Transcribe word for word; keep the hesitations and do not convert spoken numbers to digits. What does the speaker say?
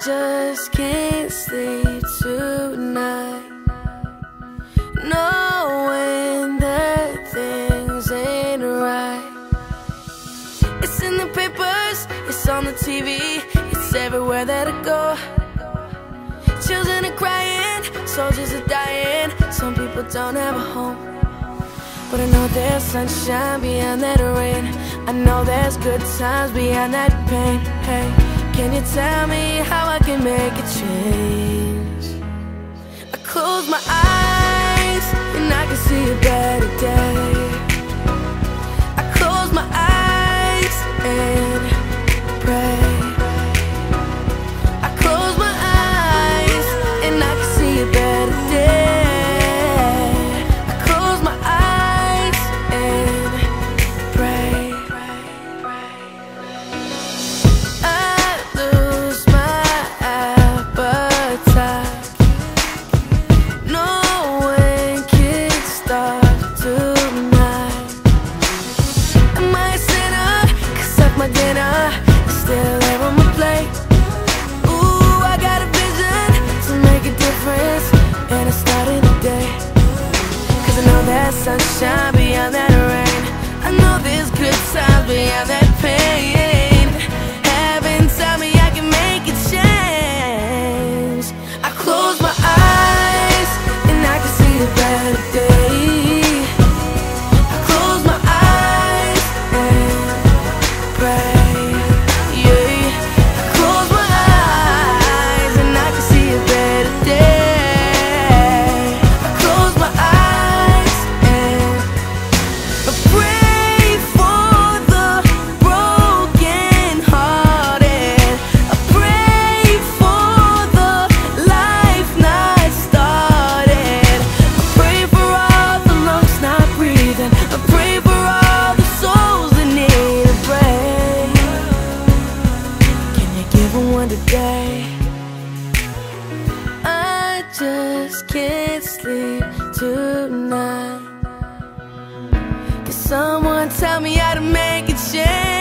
just can't sleep tonight, knowing that things ain't right. It's in the papers, it's on the T V, it's everywhere that I go. Children are crying, soldiers are dying, some people don't have a home. But I know there's sunshine beyond that rain, I know there's good times beyond that pain. Hey, can you tell me how I can make a change? I close my eyes and I can see a better day. I close my eyes and pray. I close my eyes and I can see a better day. I close my eyes and pray. I lose my appetite, knowing kids start tonight. Am I a sinner? 'Cause of my dinner is still there on my plate. Ooh, I got a vision to make a difference, and I started today. 'Cause I know there's sunshine beyond that rain, I know there's good times beyond that pain. Heaven, tell me I can make a change. I close my eyes and I can see a better day. I close my eyes and pray. Yeah, I close my eyes and I can see a better day. I close my eyes and I pray for the broken hearted. I pray for the life not started. I pray for all the lungs not breathing. I pray for all the souls that need a break. Can you give them one today? I just can't sleep tonight. Can someone tell me how to make a change?